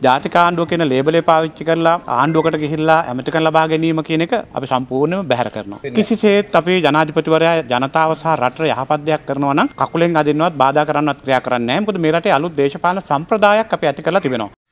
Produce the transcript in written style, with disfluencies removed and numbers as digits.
ජාතික ආණ්ඩුව කියන ලේබලේ පාවිච්චි කරලා ආණ්ඩුවකට ගිහිල්ලා ඇමතිකම් ලබා ගැනීම කියන එක අපි සම්පූර්ණයෙන්ම බැහැර කරනවා. කිසිසේත් අපි ජනාධිපතිවරයා ජනතාව සහ රටට යහපත් දෙයක් කරනවා නම් කකුලෙන් අදින්නවත් බාධා කරන්නවත් ක්‍රියා කරන්නේ නැහැ. මොකද මේ රටේ අලුත් දේශපාලන සම්ප්‍රදායක් අපි ඇති කරලා තිබෙනවා.